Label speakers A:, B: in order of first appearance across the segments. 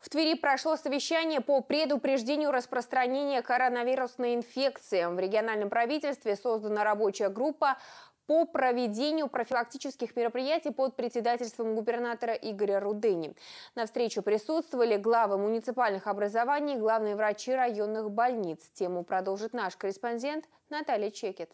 A: В Твери прошло совещание по предупреждению распространения коронавирусной инфекции. В региональном правительстве создана рабочая группа по проведению профилактических мероприятий под председательством губернатора Игоря Рудени. На встречу присутствовали главы муниципальных образований, главные врачи районных больниц. Тему продолжит наш корреспондент Наталья Чекет.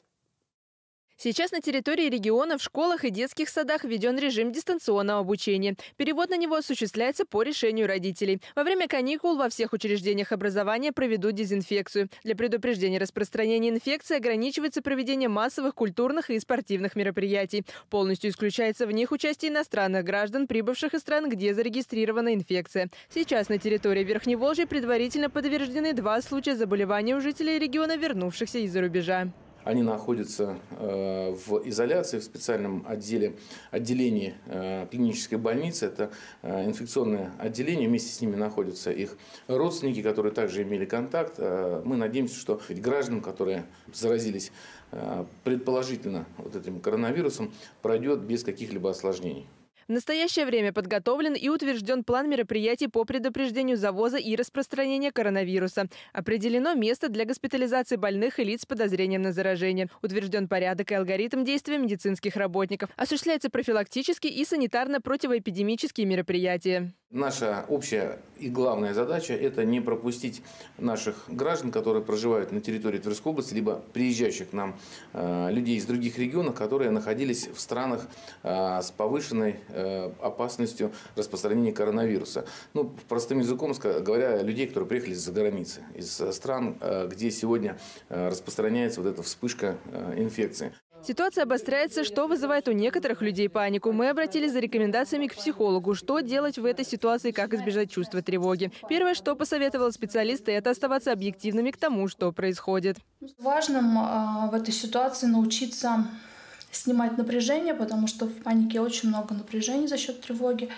B: Сейчас на территории региона в школах и детских садах введен режим дистанционного обучения. Перевод на него осуществляется по решению родителей. Во время каникул во всех учреждениях образования проведут дезинфекцию. Для предупреждения распространения инфекции ограничивается проведение массовых культурных и спортивных мероприятий. Полностью исключается в них участие иностранных граждан, прибывших из стран, где зарегистрирована инфекция. Сейчас на территории Верхневолжья предварительно подтверждены 2 случая заболевания у жителей региона, вернувшихся из-за рубежа.
C: Они находятся в изоляции, в специальном отделении клинической больницы. Это инфекционное отделение. Вместе с ними находятся их родственники, которые также имели контакт. Мы надеемся, что гражданам, которые заразились предположительно этим коронавирусом, пройдет без каких-либо осложнений.
B: В настоящее время подготовлен и утвержден план мероприятий по предупреждению завоза и распространения коронавируса. Определено место для госпитализации больных и лиц с подозрением на заражение. Утвержден порядок и алгоритм действия медицинских работников. Осуществляются профилактические и санитарно-противоэпидемические мероприятия.
C: Наша общая и главная задача – это не пропустить наших граждан, которые проживают на территории Тверской области, либо приезжающих к нам людей из других регионов, которые находились в странах с повышенной опасностью распространения коронавируса. Простым языком говоря, людей, которые приехали из-за границы, из стран, где сегодня распространяется эта вспышка инфекции.
B: Ситуация обостряется, что вызывает у некоторых людей панику. Мы обратились за рекомендациями к психологу. Что делать в этой ситуации, как избежать чувства тревоги. Первое, что посоветовал специалист, это оставаться объективными к тому, что происходит.
D: Важным в этой ситуации научиться снимать напряжение, потому что в панике очень много напряжения за счет тревоги.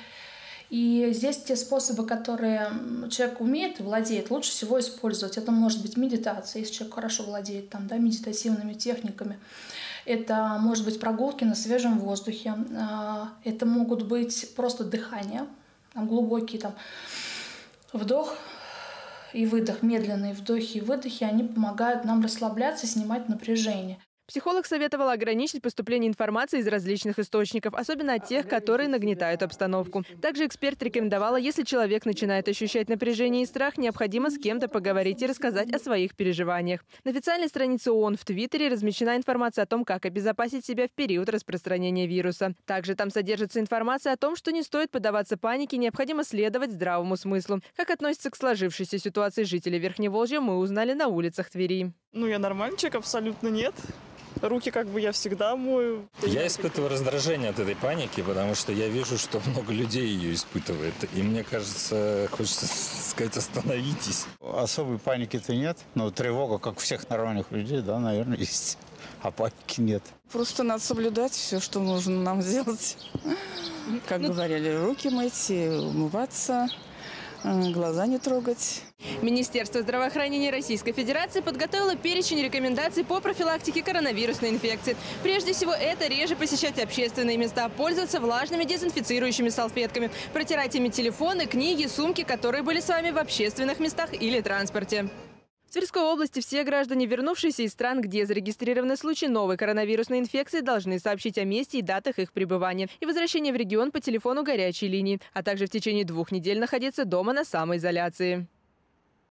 D: И здесь те способы, которые человек умеет и владеет, лучше всего использовать. Это может быть медитация, если человек хорошо владеет медитативными техниками. Это может быть прогулки на свежем воздухе. Это могут быть просто дыхание, глубокий вдох и выдох, медленные вдохи и выдохи. Они помогают нам расслабляться, снимать напряжение.
B: Психолог советовал ограничить поступление информации из различных источников, особенно от тех, которые нагнетают обстановку. Также эксперт рекомендовала, если человек начинает ощущать напряжение и страх, необходимо с кем-то поговорить и рассказать о своих переживаниях. На официальной странице ООН в Твиттере размещена информация о том, как обезопасить себя в период распространения вируса. Также там содержится информация о том, что не стоит поддаваться панике, необходимо следовать здравому смыслу. Как относятся к сложившейся ситуации жители Верхневолжья, мы узнали на улицах Твери.
E: Я нормальный человек, абсолютно нет. Руки я всегда мою.
F: Я испытываю раздражение от этой паники, потому что я вижу, что много людей ее испытывает. И мне кажется, хочется сказать, остановитесь.
G: Особой паники-то нет, но тревога, как у всех нормальных людей, наверное, есть. А паники нет.
E: Просто надо соблюдать все, что нужно нам сделать. Как говорили, руки мыть, умываться, глаза не трогать.
B: Министерство здравоохранения Российской Федерации подготовило перечень рекомендаций по профилактике коронавирусной инфекции. Прежде всего, это реже посещать общественные места, пользоваться влажными дезинфицирующими салфетками, протирать ими телефоны, книги, сумки, которые были с вами в общественных местах или транспорте. В Тверской области все граждане, вернувшиеся из стран, где зарегистрированы случаи новой коронавирусной инфекции, должны сообщить о месте и датах их пребывания и возвращения в регион по телефону горячей линии, а также в течение 2 недель находиться дома на самоизоляции.